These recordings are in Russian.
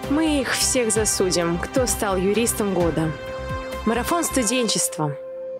Мы их всех засудим, кто стал юристом года. Марафон студенчества.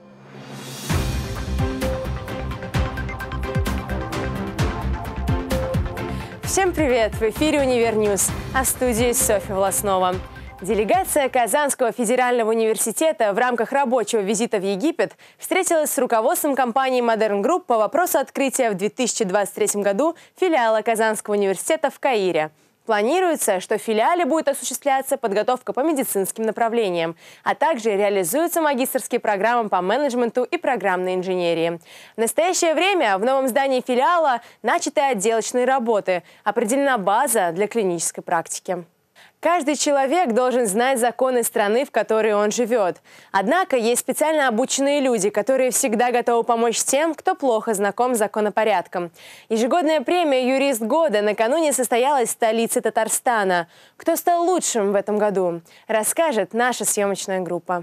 Всем привет! В эфире «Универньюз», а в студии Софья Волоснова. Делегация Казанского федерального университета в рамках рабочего визита в Египет встретилась с руководством компании Modern Group по вопросу открытия в 2023 году филиала Казанского университета в Каире. Планируется, что в филиале будет осуществляться подготовка по медицинским направлениям, а также реализуются магистерские программы по менеджменту и программной инженерии. В настоящее время в новом здании филиала начаты отделочные работы, определена база для клинической практики. Каждый человек должен знать законы страны, в которой он живет. Однако есть специально обученные люди, которые всегда готовы помочь тем, кто плохо знаком с законопорядком. Ежегодная премия «Юрист года» накануне состоялась в столице Татарстана. Кто стал лучшим в этом году, расскажет наша съемочная группа.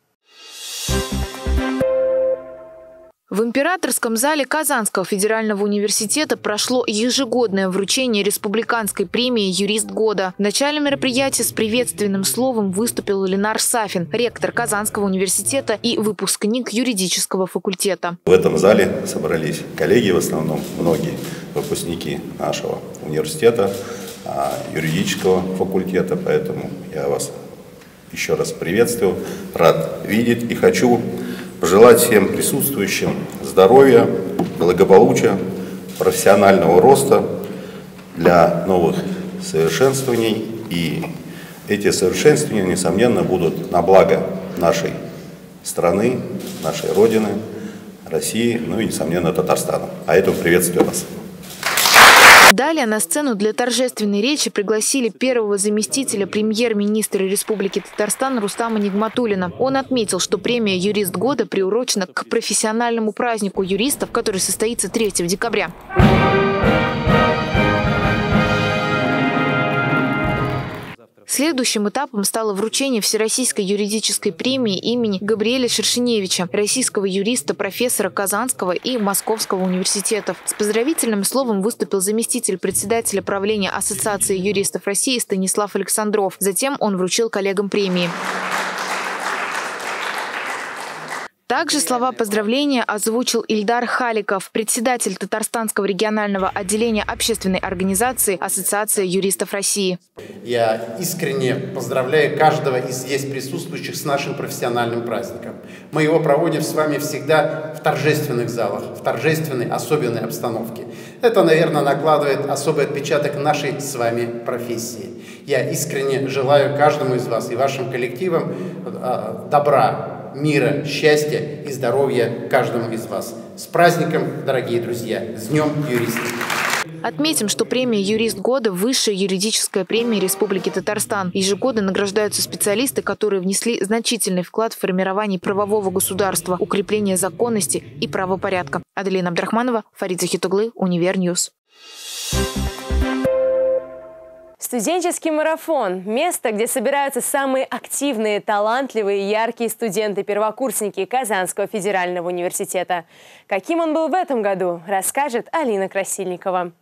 В Императорском зале Казанского федерального университета прошло ежегодное вручение республиканской премии «Юрист года». В начале мероприятия с приветственным словом выступил Ленар Сафин, ректор Казанского университета и выпускник юридического факультета. В этом зале собрались коллеги, в основном многие выпускники нашего университета, юридического факультета, поэтому я вас еще раз приветствую, рад видеть и хочу пожелать всем присутствующим здоровья, благополучия, профессионального роста для новых совершенствований. И эти совершенствования, несомненно, будут на благо нашей страны, нашей Родины, России, ну и, несомненно, Татарстана. А этому приветствую вас. Далее на сцену для торжественной речи пригласили первого заместителя премьер-министра Республики Татарстан Рустама Нигматуллина. Он отметил, что премия «Юрист года» приурочена к профессиональному празднику юристов, который состоится 3 декабря. Следующим этапом стало вручение Всероссийской юридической премии имени Габриэля Шершеневича, российского юриста, профессора Казанского и Московского университетов. С поздравительным словом выступил заместитель председателя правления Ассоциации юристов России Станислав Александров. Затем он вручил коллегам премии. Также слова поздравления озвучил Ильдар Халиков, председатель Татарстанского регионального отделения общественной организации Ассоциация юристов России. Я искренне поздравляю каждого из здесь присутствующих с нашим профессиональным праздником. Мы его проводим с вами всегда в торжественных залах, в торжественной, особенной обстановке. Это, наверное, накладывает особый отпечаток нашей с вами профессии. Я искренне желаю каждому из вас и вашим коллективам добра, мира, счастья и здоровья каждому из вас. С праздником, дорогие друзья! С Днем юриста! Отметим, что премия «Юрист года» – высшая юридическая премия Республики Татарстан. Ежегодно награждаются специалисты, которые внесли значительный вклад в формирование правового государства, укрепление законности и правопорядка. Аделина Абдрахманова, Фарид Захитуглы, Универньюз. Студенческий марафон – место, где собираются самые активные, талантливые и яркие студенты-первокурсники Казанского федерального университета. Каким он был в этом году, расскажет Алина Красильникова.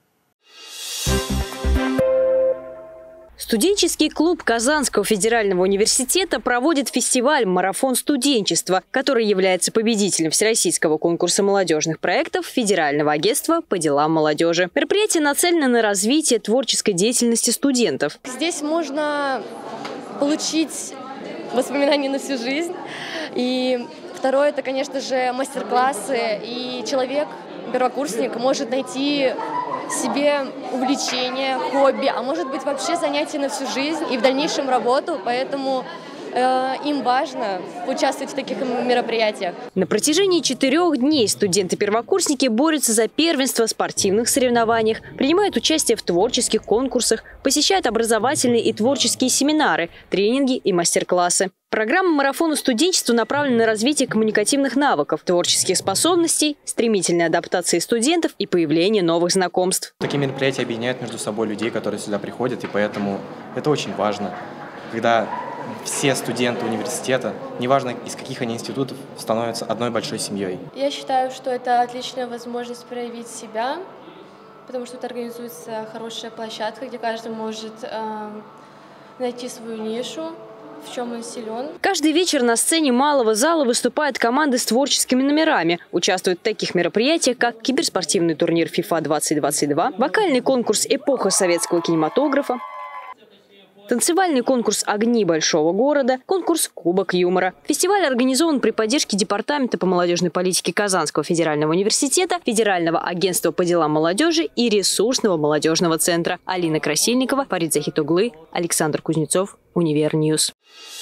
Студенческий клуб Казанского федерального университета проводит фестиваль «Марафон студенчества», который является победителем Всероссийского конкурса молодежных проектов Федерального агентства по делам молодежи. Мероприятие нацелено на развитие творческой деятельности студентов. Здесь можно получить воспоминания на всю жизнь. И второе – это, конечно же, мастер-классы. И человек, первокурсник, может найти себе увлечение, хобби, а может быть вообще занятие на всю жизнь и в дальнейшем работу, поэтому им важно участвовать в таких мероприятиях. На протяжении 4 дней студенты-первокурсники борются за первенство в спортивных соревнованиях, принимают участие в творческих конкурсах, посещают образовательные и творческие семинары, тренинги и мастер-классы. Программа «Марафона студенчества» направлена на развитие коммуникативных навыков, творческих способностей, стремительной адаптации студентов и появление новых знакомств. Такие мероприятия объединяют между собой людей, которые сюда приходят, и поэтому это очень важно, когда все студенты университета, неважно из каких они институтов, становятся одной большой семьей. Я считаю, что это отличная возможность проявить себя, потому что тут организуется хорошая площадка, где каждый может найти свою нишу, в чем он силен. Каждый вечер на сцене малого зала выступают команды с творческими номерами. Участвуют в таких мероприятиях, как киберспортивный турнир FIFA 2022, вокальный конкурс «Эпоха советского кинематографа», танцевальный конкурс «Огни большого города», конкурс «Кубок юмора». Фестиваль организован при поддержке Департамента по молодежной политике Казанского федерального университета, Федерального агентства по делам молодежи и Ресурсного молодежного центра. Алина Красильникова, Фарид Захитуглы, Александр Кузнецов, Универньюз.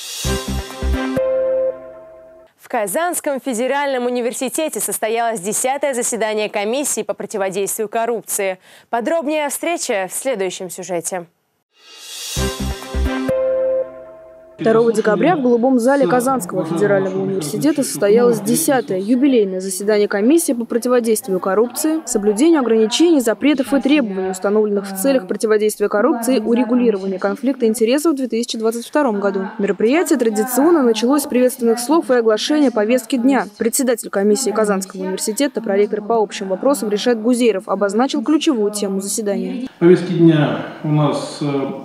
В Казанском федеральном университете состоялось 10-е заседание комиссии по противодействию коррупции. Подробнее о встрече в следующем сюжете. 2 декабря в Голубом зале Казанского федерального университета состоялось 10-е юбилейное заседание комиссии по противодействию коррупции, соблюдению ограничений, запретов и требований, установленных в целях противодействия коррупции и урегулирования конфликта интересов в 2022 году. Мероприятие традиционно началось с приветственных слов и оглашения повестки дня. Председатель комиссии Казанского университета, проректор по общим вопросам Ришат Гузейров обозначил ключевую тему заседания. В повестке дня у нас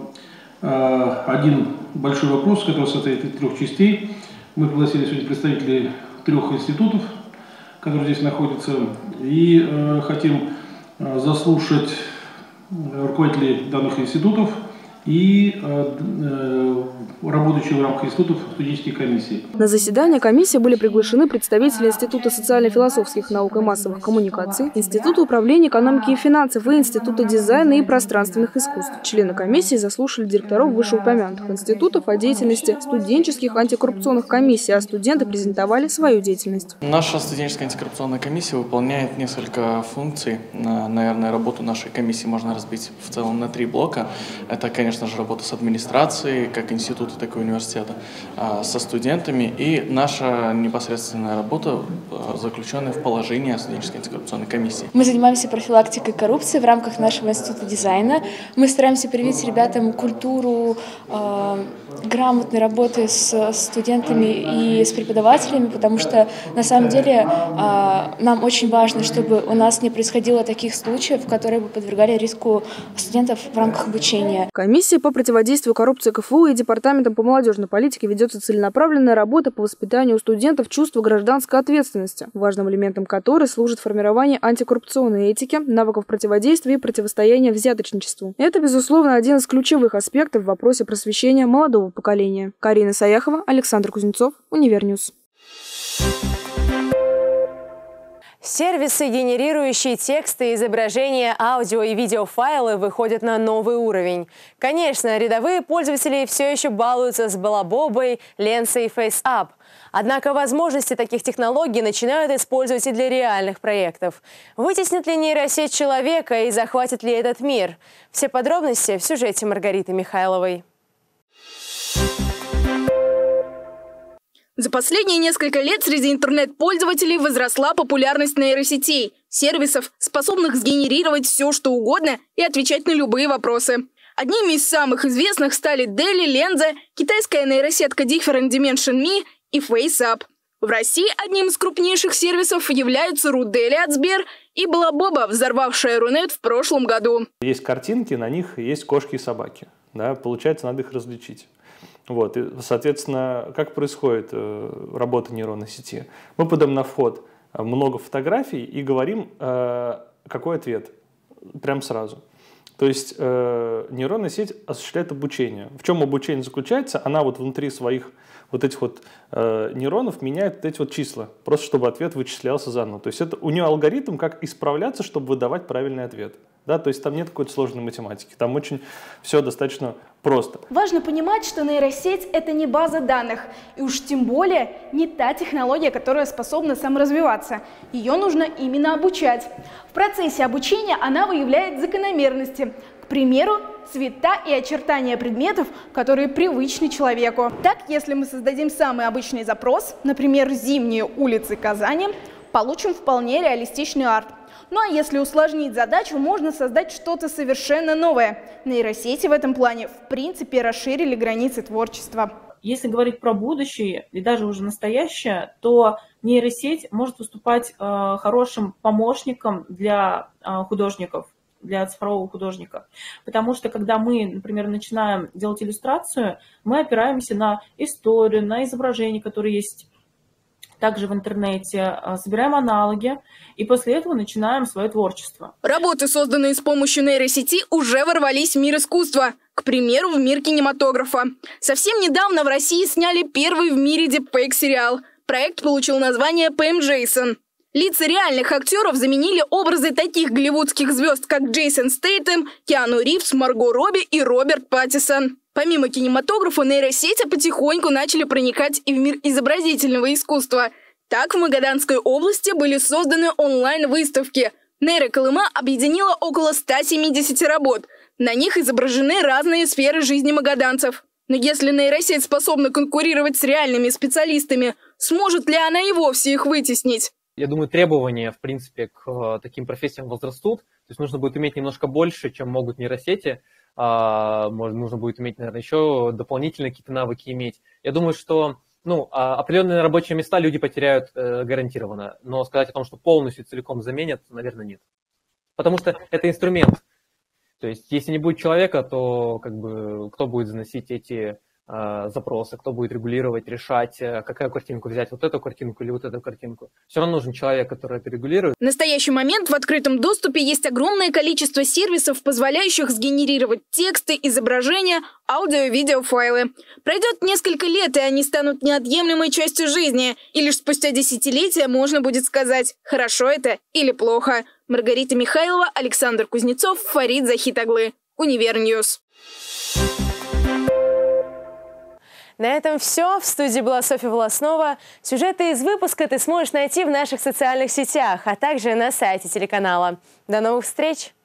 один большой вопрос, который состоит из 3 частей. Мы пригласили сегодня представителей 3 институтов, которые здесь находятся, и хотим заслушать руководителей данных институтов и работающие в рамках институтов студенческие комиссии. На заседание комиссии были приглашены представители Института социально-философских наук и массовых коммуникаций, Института управления экономики и финансов и Института дизайна и пространственных искусств. Члены комиссии заслушали директоров вышеупомянутых институтов о деятельности студенческих антикоррупционных комиссий, а студенты презентовали свою деятельность. Наша студенческая антикоррупционная комиссия выполняет несколько функций. Наверное, работу нашей комиссии можно разбить в целом на 3 блока. Это, конечно же, работа с администрацией, как института, так и университета, со студентами, и наша непосредственная работа, заключенная в положении студенческой антикоррупционной комиссии. Мы занимаемся профилактикой коррупции в рамках нашего института дизайна. Мы стараемся привить ребятам культуру грамотной работы с студентами и с преподавателями, потому что на самом деле нам очень важно, чтобы у нас не происходило таких случаев, которые бы подвергали риску студентов в рамках обучения. Комиссия по противодействию коррупции КФУ и Департаментом по молодежной политике ведется целенаправленная работа по воспитанию у студентов чувства гражданской ответственности, важным элементом которой служит формирование антикоррупционной этики, навыков противодействия и противостояния взяточничеству. Это, безусловно, один из ключевых аспектов в вопросе просвещения молодого поколения. Карина Саяхова, Александр Кузнецов, Универньюз. Сервисы, генерирующие тексты, изображения, аудио и видеофайлы, выходят на новый уровень. Конечно, рядовые пользователи все еще балуются с Балабобой, Ленсой и FaceApp. Однако возможности таких технологий начинают использовать и для реальных проектов. Вытеснит ли нейросеть человека и захватит ли этот мир? Все подробности в сюжете Маргариты Михайловой. За последние несколько лет среди интернет-пользователей возросла популярность нейросетей, сервисов, способных сгенерировать все, что угодно и отвечать на любые вопросы. Одними из самых известных стали DALL-E, Lensa, китайская нейросетка Different Dimension Me и FaceApp. В России одним из крупнейших сервисов являются Рудели от Сбер и Балабоба, взорвавшая Рунет в прошлом году. Есть картинки, на них есть кошки и собаки. Да, получается, надо их различить. Вот, и, соответственно, как происходит работа нейронной сети? Мы подаем на вход много фотографий и говорим, какой ответ, прям сразу. То есть нейронная сеть осуществляет обучение. В чем обучение заключается? Она вот внутри своих вот этих вот нейронов меняет вот эти вот числа, просто чтобы ответ вычислялся заново. То есть это у нее алгоритм, как исправляться, чтобы выдавать правильный ответ. Да, то есть там нет какой-то сложной математики, там очень все достаточно просто. Важно понимать, что нейросеть – это не база данных, и уж тем более не та технология, которая способна саморазвиваться. Ее нужно именно обучать. В процессе обучения она выявляет закономерности. К примеру, цвета и очертания предметов, которые привычны человеку. Так, если мы создадим самый обычный запрос, например, «Зимние улицы Казани», получим вполне реалистичный арт. Ну а если усложнить задачу, можно создать что-то совершенно новое. Нейросети в этом плане в принципе расширили границы творчества. Если говорить про будущее и даже уже настоящее, то нейросеть может выступать хорошим помощником для художников. для цифрового художника. Потому что когда мы, например, начинаем делать иллюстрацию, мы опираемся на историю, на изображения, которые есть также в интернете, собираем аналоги и после этого начинаем свое творчество. Работы, созданные с помощью нейросети, уже ворвались в мир искусства. К примеру, в мир кинематографа. Совсем недавно в России сняли первый в мире дипфейк-сериал. Проект получил название «Пэм Джейсон». Лица реальных актеров заменили образы таких голливудских звезд, как Джейсон Стейтем, Киану Ривз, Марго Робби и Роберт Паттинсон. Помимо кинематографа, нейросети потихоньку начали проникать и в мир изобразительного искусства. Так, в Магаданской области были созданы онлайн-выставки. Нейроколыма объединила около 170 работ. На них изображены разные сферы жизни магаданцев. Но если нейросеть способна конкурировать с реальными специалистами, сможет ли она и вовсе их вытеснить? Я думаю, требования, в принципе, к таким профессиям возрастут. То есть нужно будет уметь немножко больше, чем могут нейросети. Нужно будет уметь, наверное, еще дополнительные какие-то навыки иметь. Я думаю, что определенные рабочие места люди потеряют гарантированно. Но сказать о том, что полностью целиком заменят, наверное, нет. Потому что это инструмент. То есть если не будет человека, то кто будет заносить эти запросы, кто будет регулировать, решать, какую картинку взять, вот эту картинку или вот эту картинку. Все равно нужен человек, который это регулирует. В настоящий момент в открытом доступе есть огромное количество сервисов, позволяющих сгенерировать тексты, изображения, аудио и видеофайлы. Пройдет несколько лет, и они станут неотъемлемой частью жизни. И лишь спустя десятилетия можно будет сказать, хорошо это или плохо. Маргарита Михайлова, Александр Кузнецов, Фарид Захитоглы. Универньюз. На этом все. В студии была Софья Волоснова. Сюжеты из выпуска ты сможешь найти в наших социальных сетях, а также на сайте телеканала. До новых встреч!